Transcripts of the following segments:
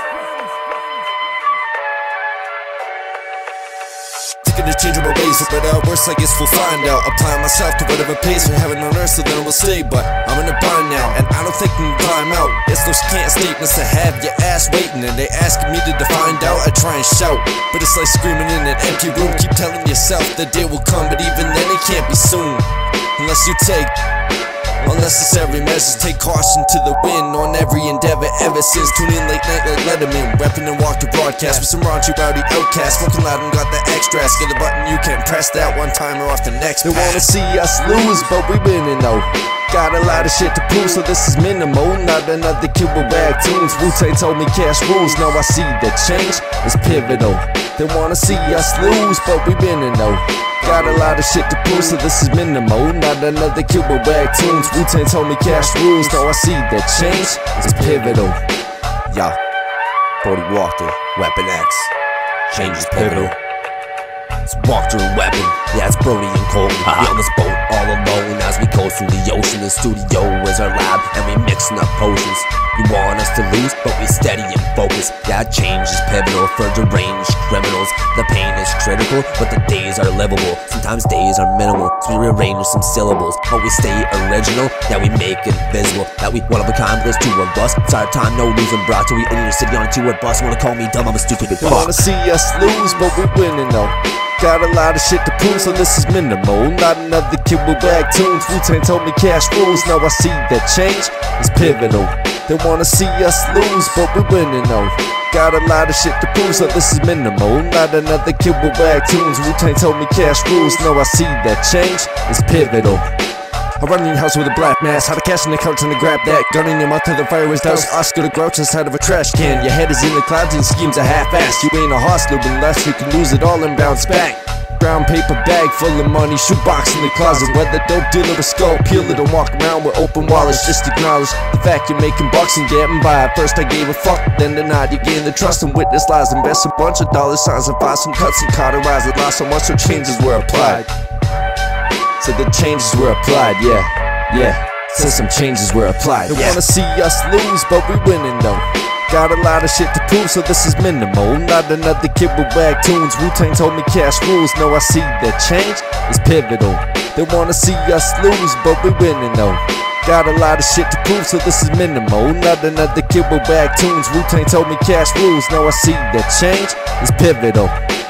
To change my ways, but worse I guess we'll find out. Applying myself to whatever pays for heaven on earth, so then I will stay. But I'm in a bind now, and I don't think I can climb out. It's those can't statements to have your ass waiting, and they asking me to find out. I try and shout, but it's like screaming in an empty room. Keep telling yourself the day will come, but even then it can't be soon. Unless you take unnecessary measures, take caution to the wind on every endeavor ever since. Tune in late night like Letterman, reppin' and walk the broadcast with some raunchy rowdy outcasts. Smoking loud and got the extras, get a button you can press that one time or off the next. They wanna see us lose, but we winning though. Got a lot of shit to prove, so this is minimal. Not another kid with rag tunes. Wu-Tang told me cash rules, now I see the change is pivotal. They wanna see us lose, but we winning though. Got a lot of shit to prove, so this is minimal. Not another kid with rag tunes. Wu-Tang told me cash rules, now I see that change is pivotal. Yeah, Brody Walker, Weapon X. Change is pivotal. It's Walker and Weapon, yeah, it's Brody and Colton. We on this boat all alone as we coast through the ocean. The studio is our lab, and we mixing up potions. You want us to lose, but we steady and focus. Yeah, change is pivotal for deranged criminals. The pain is critical, but the days are livable. Sometimes days are minimal, so we rearrange some syllables. But we stay original, yeah, we make it visible that we one of a kind, but there's two of us. It's our time, no losing, bro. Till we in your city on a two-word bus. Wanna call me dumb, I'm a stupid fuck. Wanna see us lose, but we winning though. Got a lot of shit to prove, so this is minimal. Not another kid with rag tunes. Wu-Tang told me cash rules, now I see that change is pivotal. They wanna see us lose, but we winning though. Got a lot of shit to prove, so this is minimal. Not another kid with rag tunes. Wu-Tang told me cash rules, now I see that change is pivotal. I run in your house with a black mask, had a cash in the couch and to grab that. Gun in your mouth till the fire was doused. Oscar the Grouch inside of a trash can. Your head is in the clouds and schemes are half-assed. You ain't a horse living unless you can lose it all and bounce back. Brown paper bag full of money, shoebox in the closet. Whether dope dealer or skull peeler, don't walk around with open wallets. Just acknowledge the fact you're making bucks and getting by. At first I gave a fuck, then denied. You gain the trust and witness lies. Invest a bunch of dollar signs and buy some cuts and cauterize it. Lost so much, so changes were applied. So the changes were applied, yeah. So some changes were applied. They wanna see us lose, but we winning though. Got a lot of shit to prove, so this is minimal. Not another kid with rag tunes. Wu-Tang told me cash rules, now I see that change is pivotal. They wanna see us lose, but we winning though. Got a lot of shit to prove, so this is minimal. Not another kid with rag tunes. Wu-Tang told me cash rules, now I see that change is pivotal.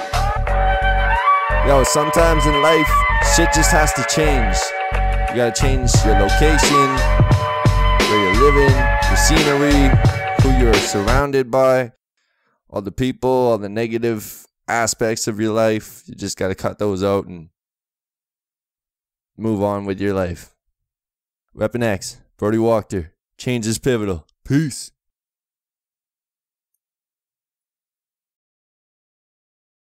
Yo, sometimes in life, shit just has to change. You gotta change your location, where you're living, your scenery, who you're surrounded by, all the people, all the negative aspects of your life. You just gotta cut those out and move on with your life. Weapon X, Brody Walker, change is pivotal. Peace.